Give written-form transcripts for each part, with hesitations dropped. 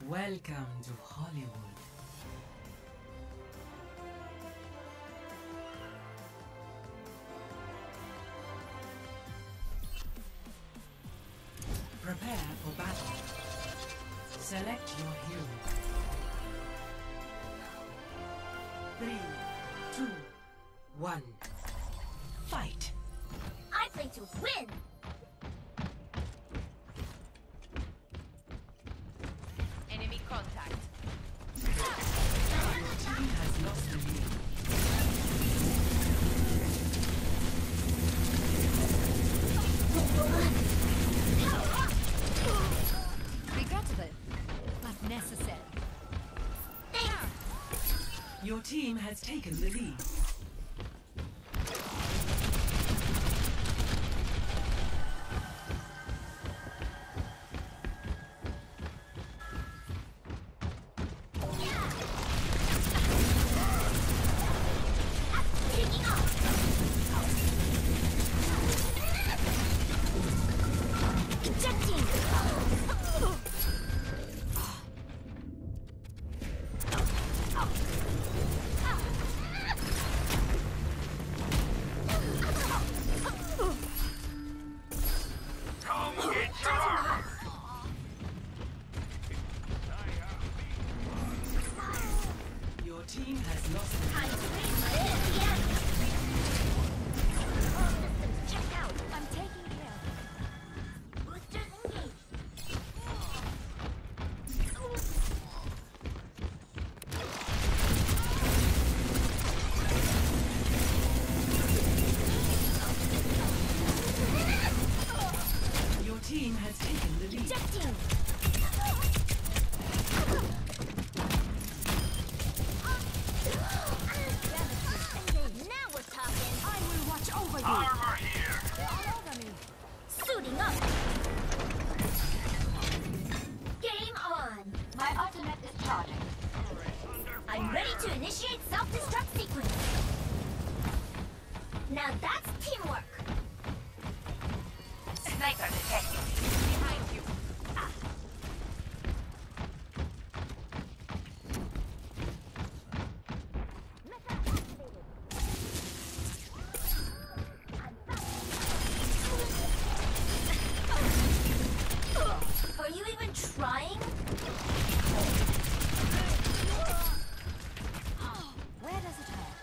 Welcome to Hollywood. Prepare for battle. Select your hero. 3, 2, 1. Fight! I play to win! Enemy contact. Your team has lost the lead. Regrettable, but necessary. Your team has taken the lead. Your team has lost the lead. All systems checked out. I'm taking care of it. Boosters engaged. Your team has taken the lead. Ejecting. Now we're talking. I will watch over you. Armor here! They're all over me. Suiting up. Game on. My ultimate is charging. I'm ready to initiate self-destruct sequence. Now that's teamwork. Sniper detected. Behind you. Are you even trying? Where does it hurt?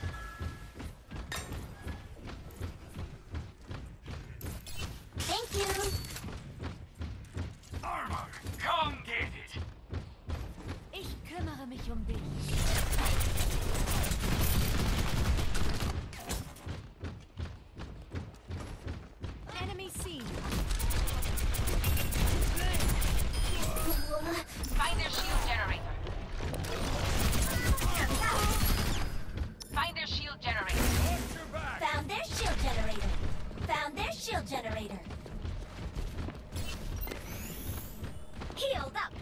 Thank you. Armor, come get it! Ich kümmere mich um dich. Enemy seen. Find their shield generator. Find their shield generator. Watch your back! Found their shield generator. Found their shield generator. Healed up.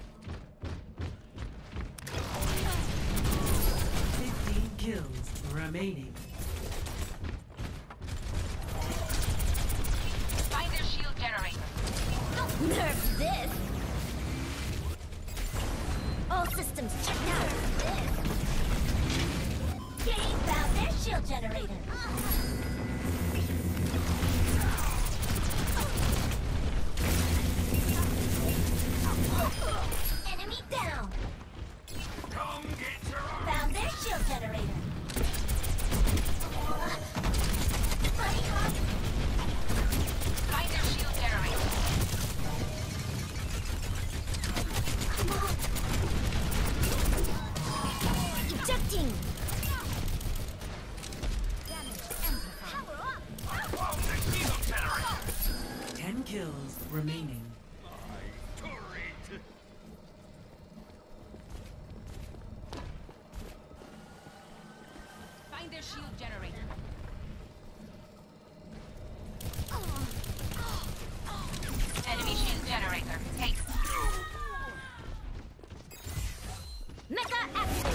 15 kills remaining. Find their shield generator. Don't nerf this. All systems checked out. Game found their shield generator. Enemy down. Come get your armor! Found their shield generator. Buddy hop. Find their shield generator. Ejecting. Found the shield generator! 10 kills remaining. My turret! Find their shield generator. Enemy shield generator. Take. Mecha activated.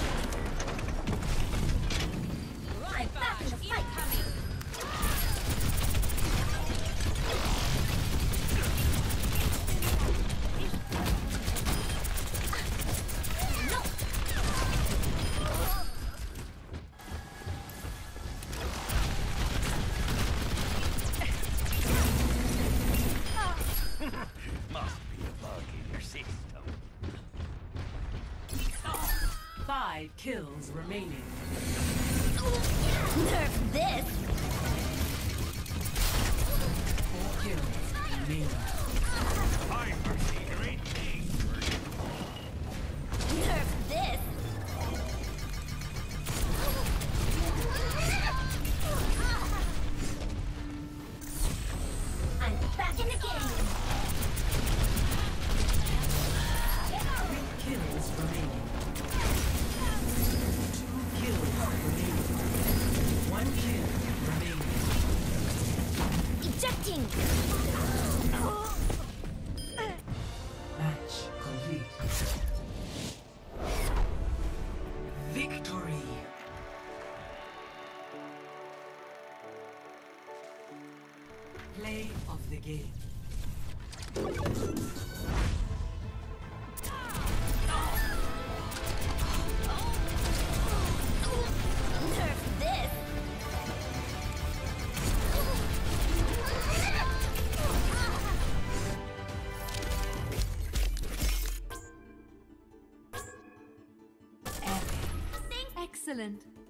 I'm back in the fight. Incoming. 5 kills remaining. Nerf this! 4 kills remaining. I'm mercy, there ain't things. Nerf this! I'm back in the game! 3 kills remaining. 2 kills remaining. 1 kill remaining. Ejecting! Match complete. Victory. Play of the game. Nerf this! Excellent.